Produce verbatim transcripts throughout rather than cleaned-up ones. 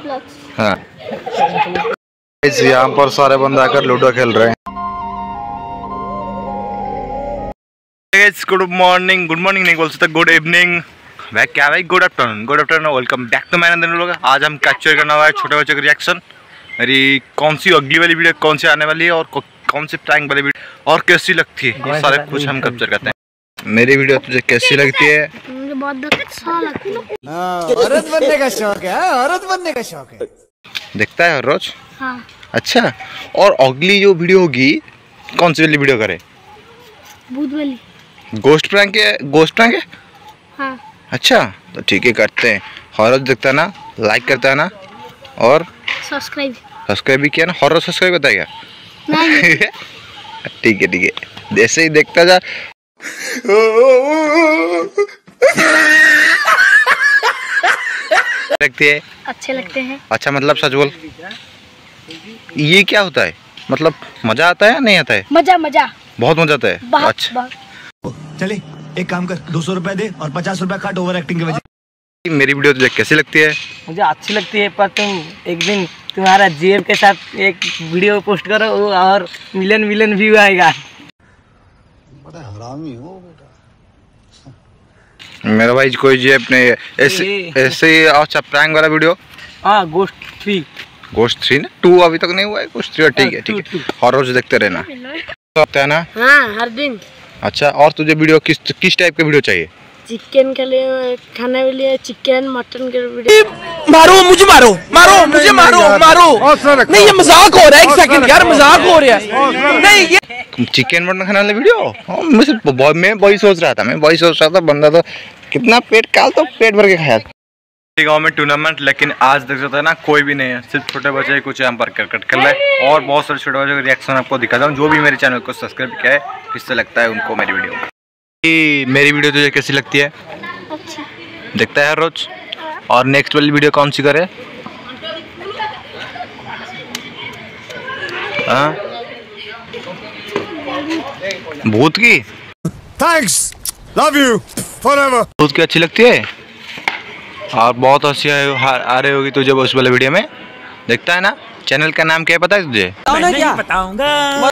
हाँ, यहाँ पर सारे बंदे आकर लूडो खेल रहे हैं। गुड मॉर्निंग, गुड मॉर्निंग नहीं बोल सकता, गुड इवनिंग, भाई क्या भाई, good afternoon, good afternoon, welcome back to man लोग। आज हम कैप्चर करना हुआ है छोटे बच्चों का रिएक्शन। मेरी कौन सी अगली वाली वीडियो कौन सी आने वाली है और कौन सी प्रैंक वाली वीडियो और कैसी लगती है, ये सारे कुछ हम कैप्चर करते हैं। मेरी वीडियो तुझे कैसी लगती है? मुझे बहुत अच्छा लगता है। औरत बनने का शौक है, औरत बनने का शौक है। देखता है हर रोज? हाँ। अच्छा, और अगली जो वीडियो होगी कौन सी वाली वीडियो करे? भूत वाली। गोस्ट प्रैंक है? गोस्ट प्रैंक है? हाँ। अच्छा, तो ठीक है, करते हैं। हॉरर देखता है ना, लाइक करता है ना, और सब्सक्राइब सब्सक्राइब भी किया ना? हॉरर सब्सक्राइब बताएगा? नहीं। ठीक है ठीक है, जैसे ही देखता जा। लगती है अच्छे लगते हैं। अच्छा, मतलब सच बोल, ये क्या होता है? मतलब मजा आता है या नहीं आता है? मजा मजा बहुत मजा आता है। अच्छा चले एक काम कर, दो सौ रुपए दे और पचास रुपए काट ओवर एक्टिंग के वजह। मेरी वीडियो तुझे कैसी लगती है? मुझे अच्छी लगती है, पर तुम एक दिन तुम्हारा जेब के साथ एक वीडियो पोस्ट करो और मिलियन मिलियन व्यू आएगा। बड़ा हरामी हो बेटा। मेरा भाई कोई जेब नहीं है। ऐसे ऐसे ही। अच्छा, प्रैंक वाला वीडियो? हाँ, गोस्ट थ्री। गोस्ट थ्री ना, टू अभी तक नहीं हुआ है। गोस्ट थ्री ठीक है ठीक है, हर रोज देखते रहना है ना? हाँ, हर दिन। अच्छा, और तुझे वीडियो किस किस टाइप का वीडियो चाहिए? चिकन के लिए, खाने के लिए चिकन, मटन के वीडियो। मारो मुझे, मारो मारो मुझे, मारो मारो। नहीं, ये मजाक हो रहा है, एक सेकंड यार, मजाक हो रहा है। नहीं, ये चिकन मटन खाने वाला वीडियो? हाँ, मैं मैं वही सोच रहा था मैं वही सोच रहा था बंदा तो कितना पेट काल तो पेट भर के खाया। गाँव में टूर्नामेंट, लेकिन आज देख सकते हैं ना, कोई भी नहीं है, सिर्फ छोटे बच्चे कुछ यहाँ पर क्रिकेट खेल रहे हैं और बहुत सारे छोटे बच्चों का रिएक्शन आपको दिखाता हूँ। जो भी मेरे चैनल को सब्सक्राइब किया है, किससे लगता है उनको मेरी वीडियो। मेरी वीडियो तुझे कैसी लगती है? अच्छा। देखता है हर रोज? और नेक्स्ट वाली वीडियो कौन सी करे? हाँ, भूत की? Thanks, love you forever. भूत की अच्छी लगती है और बहुत हंसी आ रही होगी तुझे उस वाले वीडियो में। देखता है ना? चैनल का नाम क्या है पता है तुझे? मैं नहीं बताऊंगा।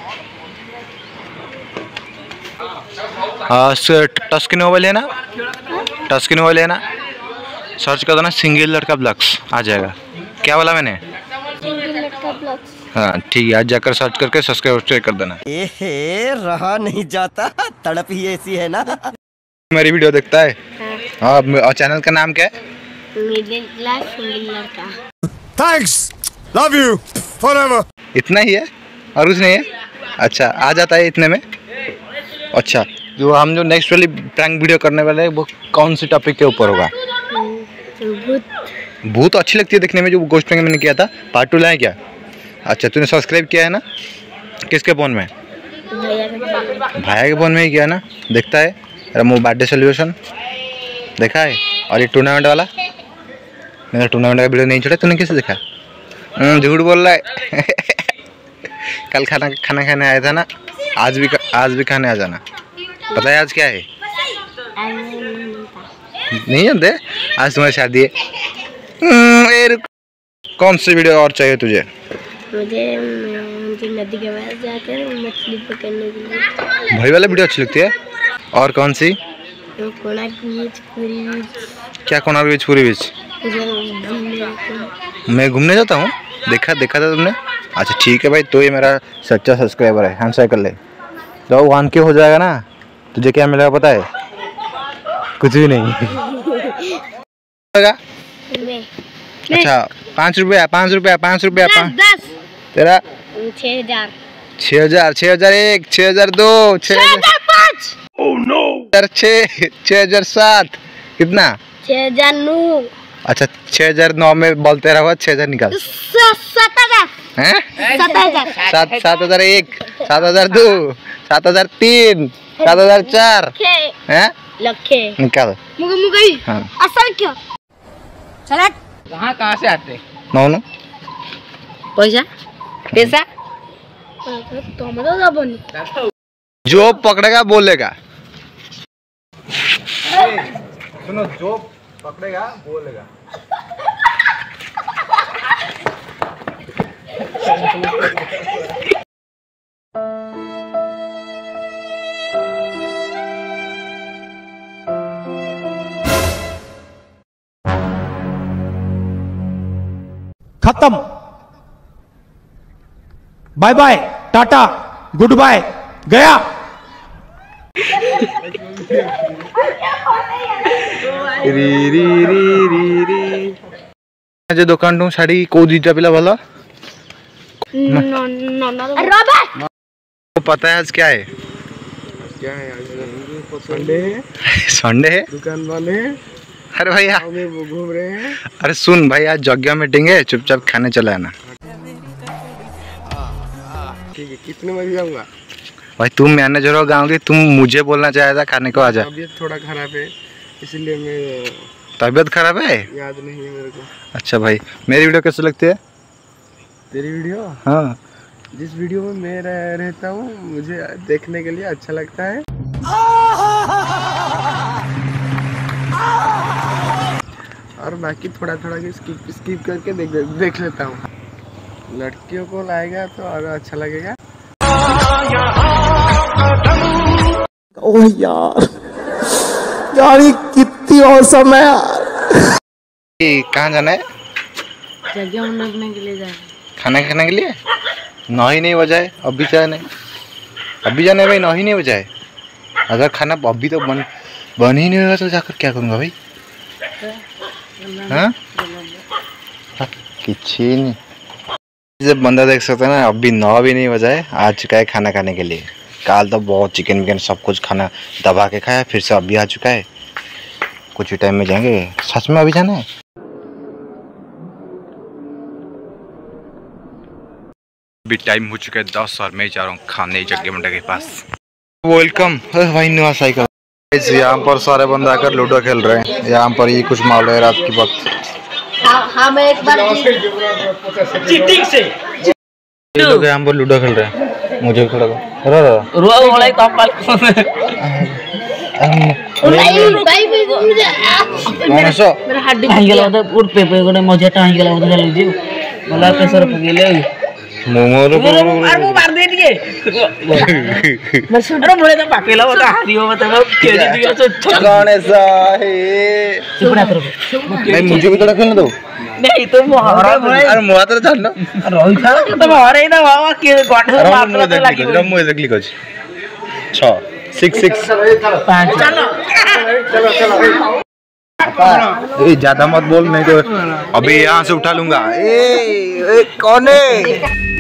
टस्किन मोबाइल है ना, टस्किन मोबाइल है ना, सर्च कर दो ना, सिंगल लड़का ब्लॉग्स आ जाएगा। क्या बोला मैंने? सिंगल लड़का ब्लॉग्स। हाँ ठीक है, आज जाकर सर्च करके सब्सक्राइब कर देना। एहे, रहा नहीं जाता, तड़प ही ऐसी है ना। मेरी वीडियो देखता है? हाँ। और चैनल का नाम क्या है? मिडिल क्लास सिंगल लड़का। Thanks, love you forever. इतना ही है और कुछ नहीं है? अच्छा, आ जाता है इतने में। अच्छा, जो हम जो नेक्स्ट वाली प्रैंक वीडियो करने वाले हैं वो कौन सी टॉपिक के ऊपर होगा? भूत। भूत अच्छी लगती है देखने में, जो गोस्ट प्रैंक मैंने किया था। पार्ट टू लाए क्या? अच्छा, तूने सब्सक्राइब किया है ना? किसके फोन में? भैया के। भाई के फोन में ही किया ना? देखता है? अरे वो बर्थडे सेलिब्रेशन देखा है? और ये टूर्नामेंट वाला? मैंने टूर्नामेंट का वीडियो नहीं छोड़ा, तूने कैसे देखा? झूठ बोल रहा है। कल खाना खाना खाने आया था ना, आज भी आज भी खाने आ जाना। पता है आज क्या है? नहीं जानते? आज तुम्हारी शादी है। कौन सी वीडियो और चाहिए तुझे? मुझे मुझे नदी के पास जाकर मछली पकड़ने के लिए। भाई वाला वीडियो अच्छी लगती है। और कौन सी? कोणार्क बीच, पूरी बीच। क्या कोणार्क बीच, पूरी बीच? मैं घूमने जाता हूँ, देखा देखा था तुमने? अच्छा ठीक है भाई, तो ये मेरा सच्चा सब्सक्राइबर है। हैंड कर ले, तो वन के हो जाएगा ना, तुझे क्या मिलेगा पता है? कुछ भी नहीं। अच्छा, पाँच रुपया पाँच रुपया पाँच रुपया पाँच तेरा छः हजार छः हजार छः हजार एक, छः हजार दो, छः हजार पाँच, छः छः हजार सात, कितना? छः हजार नौ। अच्छा, छः हजार नौ में बोलते रहो, छः हजार निकाल। सात हजार सात सात हजार एक, सात हजार दो, सात हजार तीन, सात हजार चार, हैं? लखे निकाल। हाँ। असल क्यों? चला कहाँ कहाँ से आते? नौ नौ पैसा पैसा तो जो पकड़ेगा बोलेगा। सुनो, जो पकड़ेगा बोलेगा। खत्म, bye bye, tata, good bye, गया। री री री री री जो दुकान टू शाड़ी को दीटा पिला भला तो पता है आज क्या है? क्या है आज? संडे है, संडे है, दुकान वाले हैं, अरे भाई यार वो घूम रहे हैं। अरे सुन भाई आज जगह मीटिंग है, चुपचाप खाने चला है ना। ठीक है, कितने बजे जाऊंगा? भाई तुम मैनेजर हो गाँव की, तुम मुझे बोलना चाहे था खाने को आजा। तबीयत थोड़ा खराब है इसलिए मैं, तबीयत खराब है? याद नहीं है मेरे को। अच्छा भाई मेरी वीडियो कैसे लगती है? तेरी वीडियो? हाँ जिस वीडियो में मैं रह, रहता हूँ मुझे देखने के लिए अच्छा लगता है। और बाकी थोड़ा थोड़ा स्किप स्किप करके देख देख लेता हूँ। लड़कियों को लाएगा तो और अच्छा लगेगा। ओह यार, गाड़ी कितनी औसम है यार। कहाँ जाना है? जगह बनाने के लिए जाना, खाना खाने के लिए? नौ ही नहीं बजाए अभी जाने, अभी जाने भाई नौ ही नहीं बजाए। अगर खाना अभी तो बन बन ही नहीं होगा तो जाकर क्या करूँगा भाई? हाँ किसी नहीं, जब बंदा देख सकता है ना अभी नौ भी नहीं बजाए आ चुका है खाना खाने के लिए। काल तो बहुत चिकन विकन सब कुछ खाना दबा के खाया, फिर से अभी आ चुका है। कुछ ही टाइम में जाएंगे। सच में अभी जाना है? अभी टाइम हो चुका है दस और मैं जा रहा हूँ खाने जग्गे मंडा के पास। वेलकम भाई नया साइकिल। यहाँ पर सारे बंदे आकर लूडो खेल रहे हैं। यहाँ पर ये कुछ माहौल है रात की वक्त। हम एक बार चीटिंग से ये लोग यहाँ पर लूडो खेल रहे हैं। मुझे थोड़ा रो रो रुआ वाला ही काम पाल मेरा हड्डी आही गला तो पूर पेपर को मजा टा आही गला उधर लीजिए मला प्रेशर पकेले मोमो रो अरे वो मार दे दिए अरे मोरे तो पकेला वो तो हारियो मतलब केड़ी दिया तो गणेशा है सुपना करो नहीं मुझे भी थोड़ा खेलने दो। नहीं तो मोहरा अरे मुआ तो जानना रोई था तो मोहरा ही ना बाबा के गट अरे मार मुझे देख लिखो जरा मुझे देख लिखो छह सिक्स सिक्स पांच चलो ए ज्यादा मत बोल नहीं तो अभी यहाँ से उठा लूंगा। ए, ए कौन है?